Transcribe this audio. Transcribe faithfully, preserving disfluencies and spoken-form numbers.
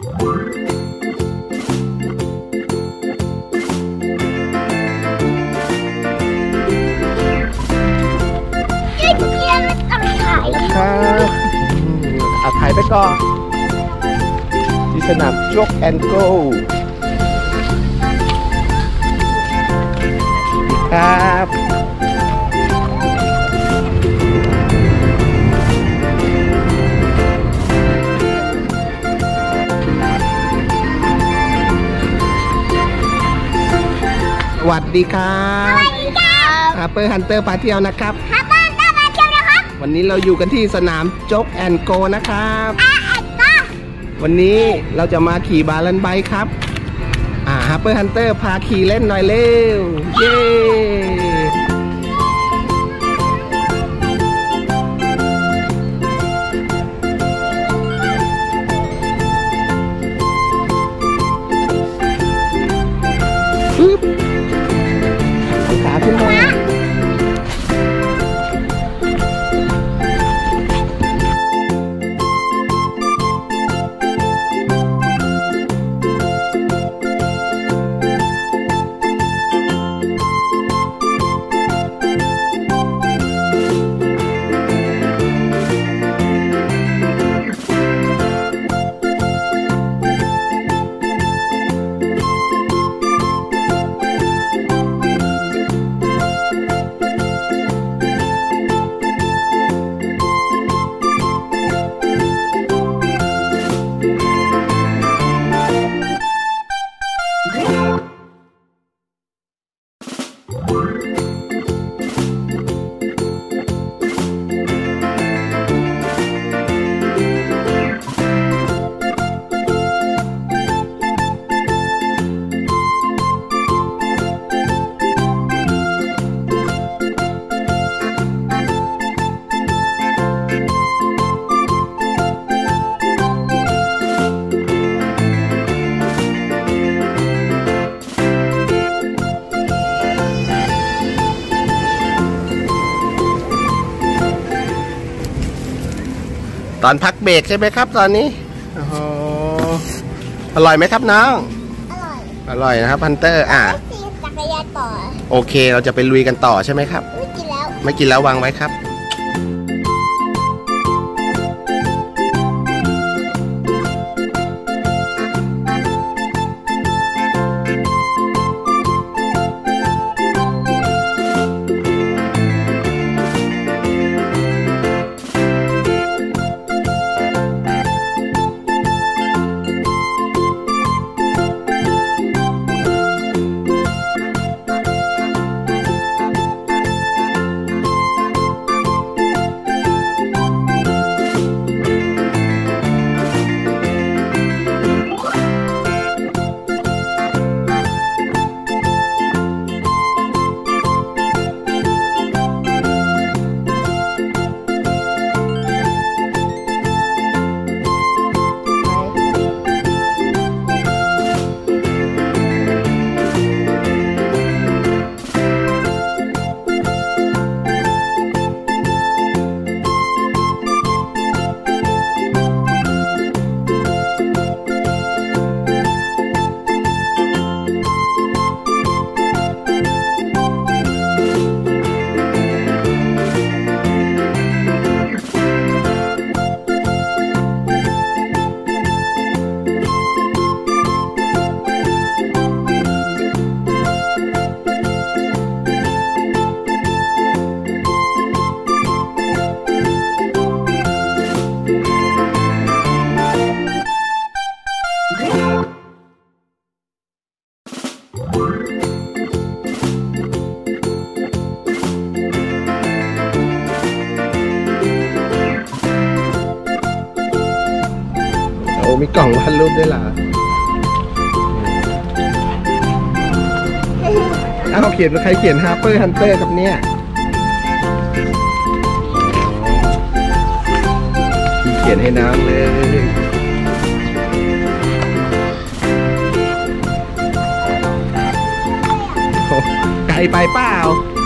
ครับเอาถ่ายไปก่อนที่สนาม Jog and Go ครับสวัสดีครับสวัสดีครับฮาร์เปอร์ฮันเตอร์พาเที่ยวนะครับฮาร์เปอร์ฮันเตอร์พาเที่ยวนะครับวันนี้เราอยู่กันที่สนาม Jog and Go นะครับวันนี้เราจะมาขี่บาลันไบค์ครับอ่าฮาร์เปอร์ฮันเตอร์พาขี่เล่นหน่อยเร็วเย้ปึ๊บขาขึ้นมาตอนพักเบรกใช่ไหมครับตอนนี้โอ้โหอร่อยไหมครับน้องอร่อยอร่อยนะครับฮันเตอร์อ่ะขี่จักรยานต่อโอเคเราจะไปลุยกันต่อใช่ไหมครับไม่กินแล้วไม่กินแล้ววางไว้ครับมีกล่องวาดรูปด้วยล่ะอ้าวเขียนใครเขียนฮาร์เปอร์ฮันเตอร์ครับเนี่ยเขียนให้น้องเลยไกลไปเปล่า